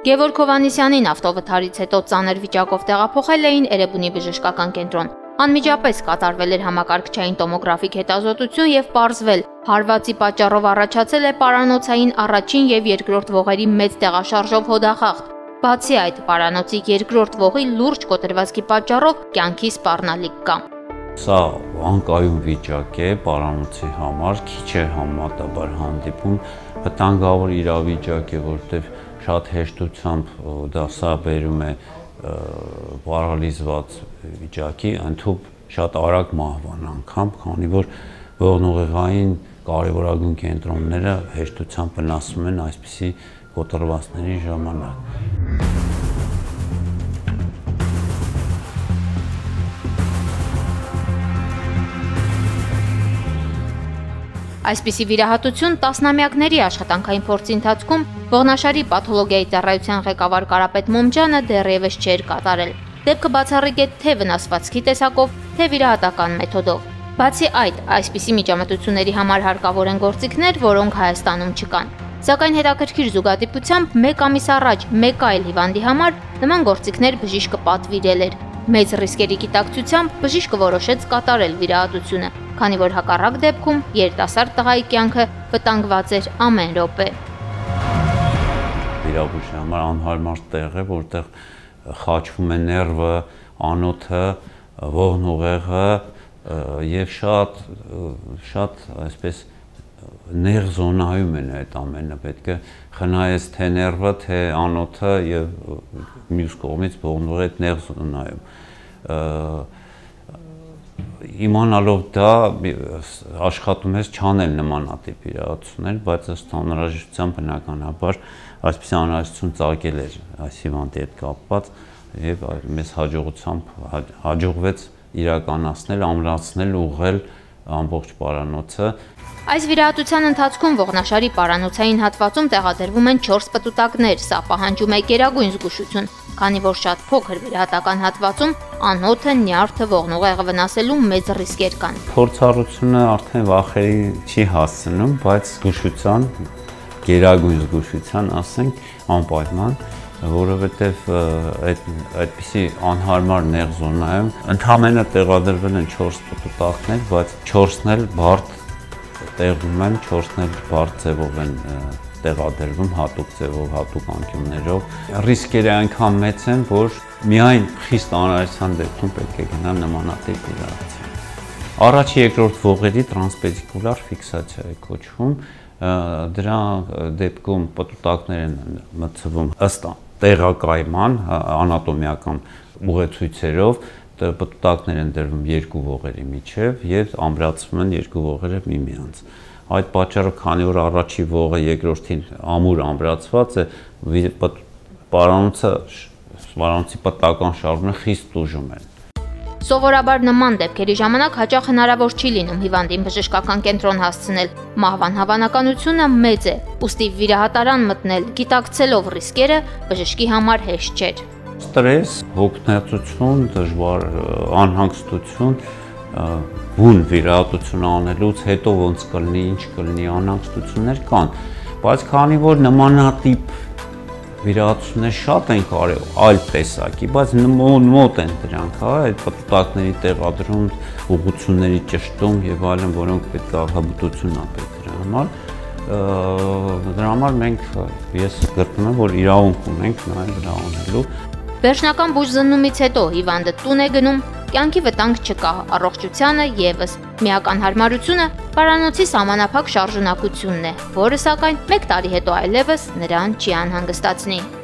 Գևորգ Հովհաննիսյանին ավտովթարից հետո ծանր վիճակով տեղափոխել էին Էրեբունի բժշկական կենտրոն։ Անմիջապես կատարվել էր համակարգչային տոմոգրաֆիկ հետազոտություն եւ պարզվել, հարվածի պատճառով առաջացել է պարանոցային առաջին եւ երկրորդ ողերի մեծ տեղաշարժով հոդախախտ։ Բացի այդ, պարանոցի երկրորդ ողի լուրջ կոտրվածքի պատճառով կյանքի սպառնալիք կա։ Սա անկայուն վիճակ է պարանոցի համար, քիչ է համեմատաբար հանդիպում, վտանգավոր իրավիճակ է, որտեղ շատ հեշտությամբ դա սա բերում է պարալիզված վիճակի, ընդհանուր շատ արագ մահվան անգամ, քանի որ ողնուղեղային կարևորագույն կենտրոնները հեշտությամբ վնասվում են այսպիսի կոտրվածների ժամանակ։ Այսպիսի վիրահատություն տասնամյակների աշխատանքային փորձի ընթացքում ողնաշարի պաթոլոգիայի ծառայության ղեկավար Կարապետ Մոմջանը դեռևս չէր կատարել։ Դեպքը բացառիկ է թե վնասվածքի տեսակով, թե վիրահատական մեթոդով։ Բացի այդ, այսպիսի միջամտությունների համար հարկավոր են գործիքներ, որոնք Հայաստանում չկան։ Սակայն հետաքրքիր զուգադիպությամբ մեկ ամիս առաջ մեկ այլ հիվանդի համար նման գործիքներ բժիշկը պատվիրել էր։ Մեծ ռիսկերի գիտակցությամբ բժիշկը որոշեց կատարել վիրահատությունը, քանի որ հակառակ դեպքում երիտասարդ տղայի կյանքը վտանգված էր ամեն րոպե։ Վիրաբույժի համար անհարմար տեղ է, որտեղ խաչվում է ներվը, անոթը, ողնուղեղը եւ շատ այսպես նեղ զոնայում են այդ ամենը, պետք է խնայես թե ներվը, թե անոթը եւ մյուս կողմից ողնուղեղի այդ նեղ զոնայում։ Իմանալով դա աշխատում ես չանել նմանատիպ վիրահատություններ, բայց ըստ անհրաժեշտության բնականաբար այսպիսի անհրաժեշտություն ծագել էր այս հիվանդի հետ կապված եւ մեզ հաջողվեց իրականացնել, ամրացնել, ուղղել ամբողջ պարանոցը։ Այս վիրահատության ընթացքում ողնաշարի պարանոցային հատվածում տեղադրվում են 4 պտուտակներ, սա պահանջում է գերագույն զգուշություն, քանի որ շատ փոքր վիրահատական հատվածում անոթը, նյարդը, ողնուղեղը վնասելու մեծ ռիսկեր կան։ Փորձառությունը արդեն վախերի չի հասցնում, բայց զգուշության, գերագույն զգուշության, ասենք, անպայման, որովհետև այդպիսի անհարմար նեղ զոնայում ընդհանրապես տեղադրվել են 4 պտուտակներ, բայց 4-ն էլ բարդ տեղում են, 4-ն էլ բարդ ձևով են տեղադրվում, հատուկ ձևով, հատուկ անկյուններով։ Ռիսկերը այնքան մեծ են, որ միայն խիստ անհրաժեշտության դեպքում պետք է գնա նմանատիպ վիրահատության։ Առաջի երկրորդ ողերի տրանսպեդիկուլար ֆիքսացիա է կոչվում, դրա դեպքում պտուտակներ են մտցվում ըստ տեղակայման անատոմիական ուղեցույցերով, պտուտակներ են դրվում երկու ողերի միջև եւ ամրացվում են երկու ողերը միմյանց։ Այդ պատճառով, քանի որ առաջի ողը երկրորդին ամուր ամրացված է, պարանոցի պատական շարժումը խիստ ուժում են։ Սովորաբար նման դեպքերի ժամանակ հաճախ հնարավոր չի լինում հիվանդին բժշկական կենտրոն հասցնել։ Մահվան հավանականությունը մեծ է, ուստի վիրահատարան մտնել, գիտակցելով ռիսկերը, բժշկի համար հեշտ չէր։ Ստրես, հոգնածություն, դժվար անհանգստություն, բուն վիրահատություն անելուց հետո ոնց կլինի, ինչ կլինի, անհանգստություններ կան, բայց քանի որ նմանատիպ վիրահատություններ շատ են կարել այլ տեսակի, բայց մոտ են դրանք, այդ պտուտակների տեղադրում, ուղղությունների ճշտում եւ այլն, որոնք պետք է աղաբուտություն ապեր դրա համար մենք ես գտնում եմ, որ իրավունք ունենք նաեւ դրա անելու։ Վերջնական բուժզննումից հետո հիվանդը տուն է գնում, կյանքի վտանգ չկա, առողջությանը եւս։ Միական հարմարությունը պարանոցի սահմանափակ շարժունակությունն է, որը սակայն 1 տարի հետո այլևս նրան չի անհանգստացնի։